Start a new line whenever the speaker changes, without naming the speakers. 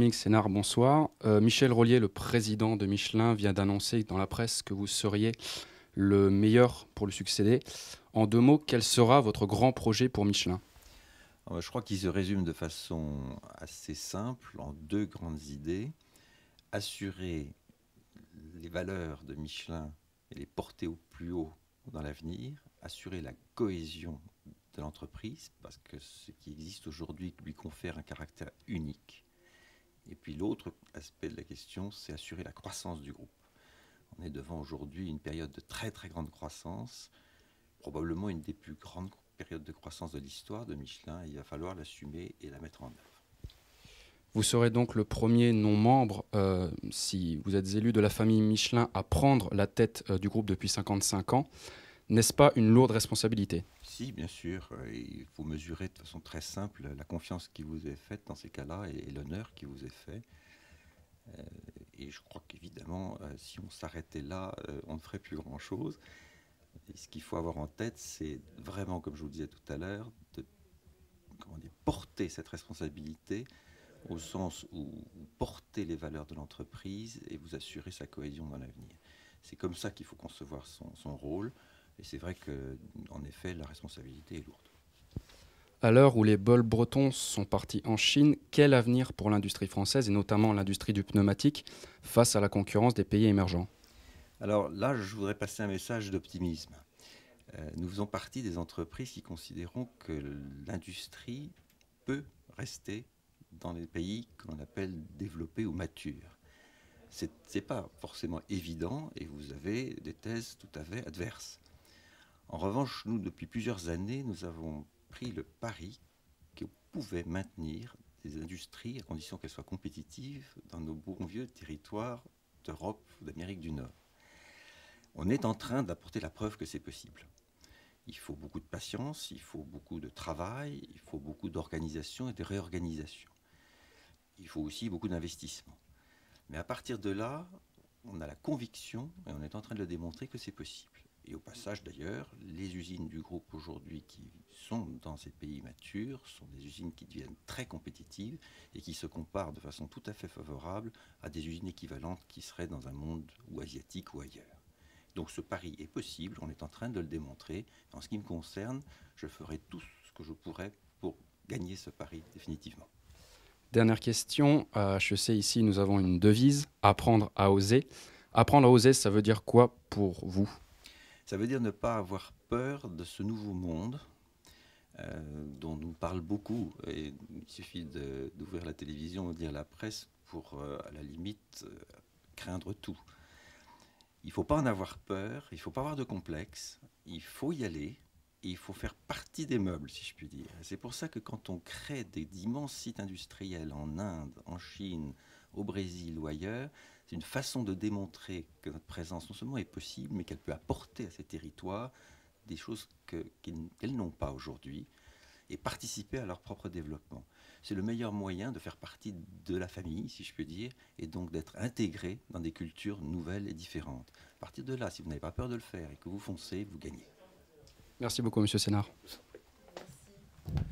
Dominique Sénard, bonsoir. Michel Rollier, le président de Michelin, vient d'annoncer dans la presse que vous seriez le meilleur pour le succéder. En 2 mots, quel sera votre grand projet pour Michelin?
Je crois qu'il se résume de façon assez simple en 2 grandes idées. Assurer les valeurs de Michelin et les porter au plus haut dans l'avenir. Assurer la cohésion de l'entreprise, parce que ce qui existe aujourd'hui lui confère un caractère unique. Et puis l'autre aspect de la question, c'est assurer la croissance du groupe. On est devant aujourd'hui une période de très très grande croissance, probablement une des plus grandes périodes de croissance de l'histoire de Michelin, et il va falloir l'assumer et la mettre en œuvre.
Vous serez donc le premier non-membre, si vous êtes élu de la famille Michelin, à prendre la tête du groupe depuis 55 ans. N'est-ce pas une lourde responsabilité?
Si, bien sûr, il faut mesurer de façon très simple la confiance qui vous est faite dans ces cas-là et l'honneur qui vous est fait. Et je crois qu'évidemment, si on s'arrêtait là, on ne ferait plus grand-chose. Et ce qu'il faut avoir en tête, c'est vraiment, comme je vous le disais tout à l'heure, de porter cette responsabilité au sens où vous portez les valeurs de l'entreprise et vous assurez sa cohésion dans l'avenir. C'est comme ça qu'il faut concevoir son rôle. Et c'est vrai qu'en effet, la responsabilité est lourde.
À l'heure où les bols bretons sont partis en Chine, quel avenir pour l'industrie française et notamment l'industrie du pneumatique face à la concurrence des pays émergents?
Alors là, je voudrais passer un message d'optimisme. Nous faisons partie des entreprises qui considérons que l'industrie peut rester dans les pays que l'on appelle développés ou matures. Ce n'est pas forcément évident et vous avez des thèses tout à fait adverses. En revanche, nous, depuis plusieurs années, nous avons pris le pari qu'on pouvait maintenir des industries à condition qu'elles soient compétitives dans nos bons vieux territoires d'Europe ou d'Amérique du Nord. On est en train d'apporter la preuve que c'est possible. Il faut beaucoup de patience, il faut beaucoup de travail, il faut beaucoup d'organisation et de réorganisation. Il faut aussi beaucoup d'investissement. Mais à partir de là, on a la conviction, et on est en train de le démontrer, que c'est possible. Et au passage d'ailleurs, les usines du groupe aujourd'hui qui sont dans ces pays matures sont des usines qui deviennent très compétitives et qui se comparent de façon tout à fait favorable à des usines équivalentes qui seraient dans un monde ou asiatique ou ailleurs. Donc ce pari est possible, on est en train de le démontrer. En ce qui me concerne, je ferai tout ce que je pourrai pour gagner ce pari définitivement.
Dernière question. À HEC, ici, nous avons une devise, apprendre à oser. Apprendre à oser, ça veut dire quoi pour vous?
Ça veut dire ne pas avoir peur de ce nouveau monde dont nous parle beaucoup. Et il suffit d'ouvrir la télévision ou de lire la presse pour, à la limite, craindre tout. Il ne faut pas en avoir peur, il ne faut pas avoir de complexe, il faut y aller. Et il faut faire partie des meubles, si je puis dire. C'est pour ça que quand on crée d'immenses sites industriels en Inde, en Chine, au Brésil ou ailleurs, c'est une façon de démontrer que notre présence non seulement est possible, mais qu'elle peut apporter à ces territoires des choses qu'elles n'ont pas aujourd'hui et participer à leur propre développement. C'est le meilleur moyen de faire partie de la famille, si je peux dire, et donc d'être intégré dans des cultures nouvelles et différentes. À partir de là, si vous n'avez pas peur de le faire et que vous foncez, vous gagnez.
Merci beaucoup, Monsieur Sénard.